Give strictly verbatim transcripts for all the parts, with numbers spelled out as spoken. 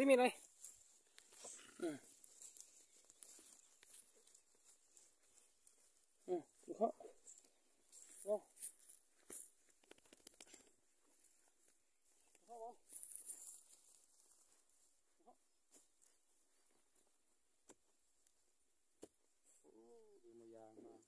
ที่มีอะไรอืมอืมดูเขาโอ้เขาบอกดูมายางมา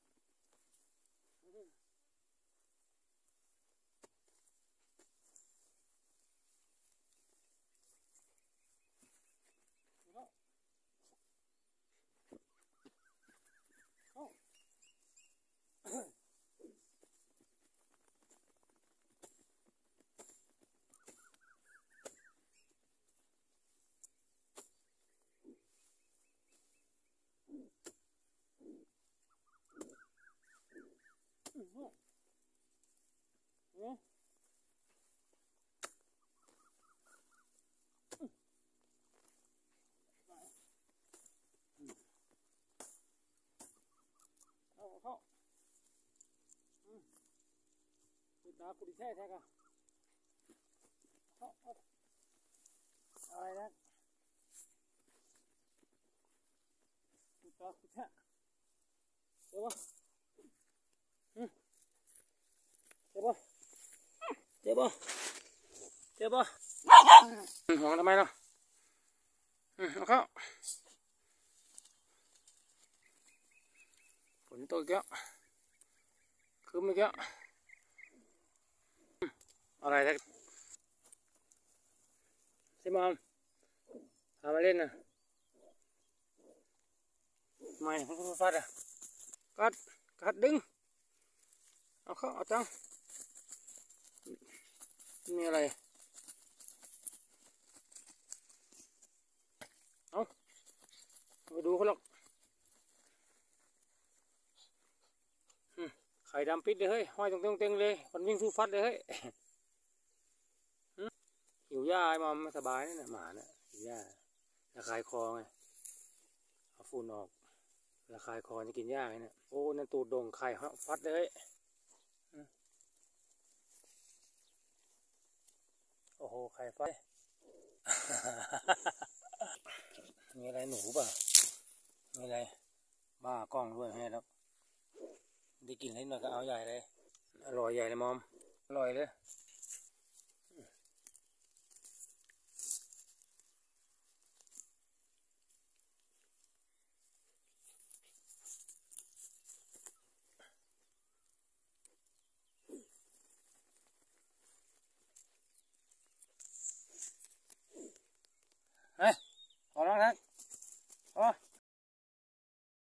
เอาเขาตาคุดิแท้แท้กันเขาอะไรนะตาคุดแท้เจ็บปะเจ็บปะเจ็บปะเจ็บปะห่วงทำไมเนาะเอาเข้าฝนตกเยอะคืมเยอะอะไรนะซิมอมพามาเล่นนะไม่คุณฟัดอ่ะกัดกัดดึงเอาเข้าเอาจังมีอะไรเอาไปดูเขาหรอกไข่ดำปิดเลยเฮ้ยห้อยตรงเต็งเลยมันวิ่งสู้ฟัดเลยเฮ้ยหิวหญ้าไอ้มอมไม่สบายนี่นะหมาเนี่ยหิวหญ้าระคายคอไงเอาฝุ่นออกระคายคอจะกินหญ้าไงเนี่ยโอ้นั่นตูดโด่งไข่ฟัดเลยโอ้โหไข่ฟัดมีอะไรหนูป่ะมีอะไรบ้ากล้องด้วยให้แล้วได้กินให้หน่อยก็เอาใหญ่เลยอร่อยใหญ่เลยมอมอร่อยเลย